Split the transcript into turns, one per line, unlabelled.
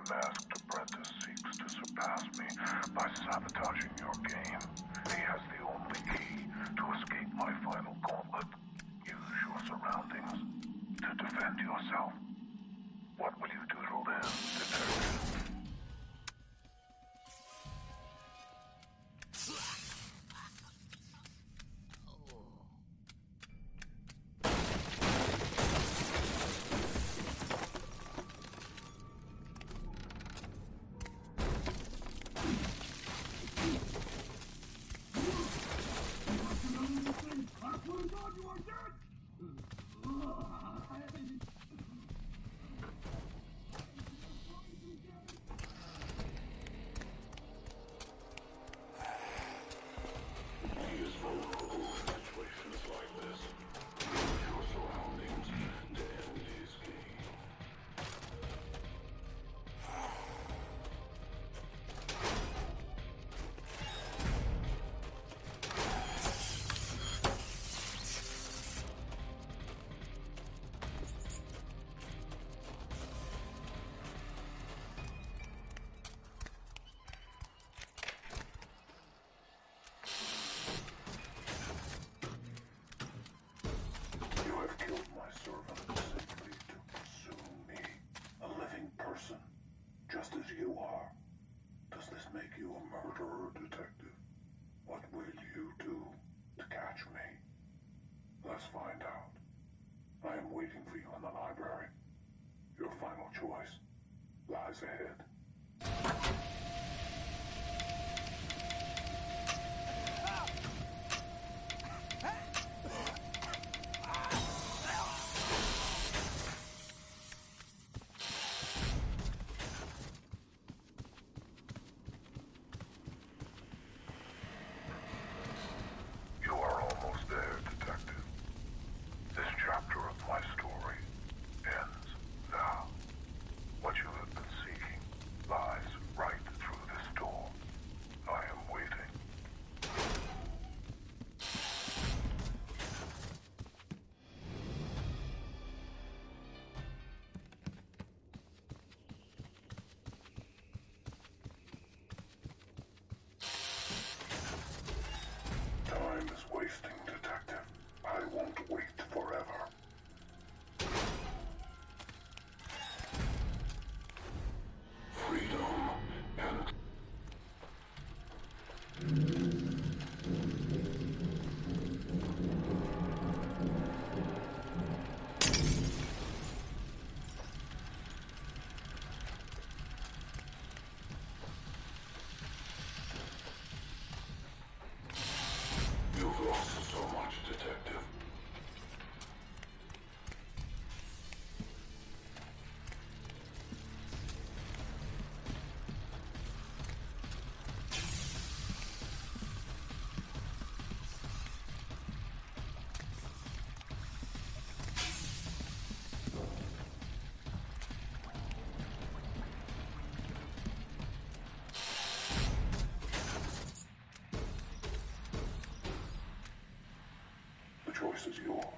masked apprentice seeks to surpass me by sabotaging your game. He has the only key to escape my final gauntlet. Use your surroundings to defend yourself. What will you do to live, detective? Just as you are. Does this make you a murderer, detective? What will you do to catch me? Let's find out. I am waiting for you in the library. Your final choice lies ahead. Time is wasting, detective. I won't wait forever. Freedom and... You've lost so much, detective. The choice is yours.